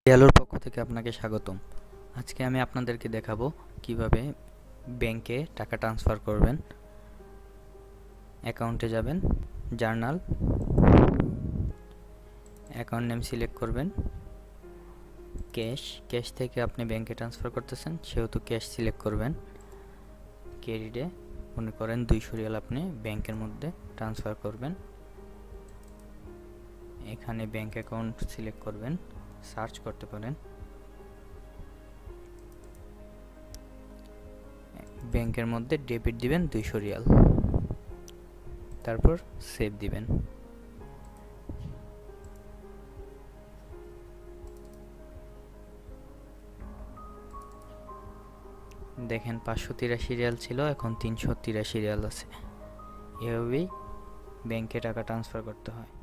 আলোর পক্ষ থেকে আপনাকে স্বাগতম। আজকে আমি আপনাদেরকে দেখাবো কিভাবে ব্যাংকে টাকা ট্রান্সফার করবেন। অ্যাকাউন্টে যাবেন, জার্নাল, অ্যাকাউন্ট নেম সিলেক্ট করবেন, ক্যাশ থেকে আপনি ব্যাংকে ট্রান্সফার করতেছেন সেহেতু ক্যাশ সিলেক্ট করবেন। ক্রেডিটে মনে করেন 200 রিয়াল আপনি ব্যাংকের মধ্যে ট্রান্সফার করবেন। এখানে ব্যাংক অ্যাকাউন্ট সিলেক্ট করবেন, সার্চ করতে পারেন, ব্যাংকের মধ্যে ডেবিট দিবেন 200 রিয়াল, তারপর সেভ দিবেন। দেখেন 583 রিয়াল ছিল, এখন 383 রিয়াল আছে। এভাবেই ব্যাংকে টাকা ট্রান্সফার করতে হয়।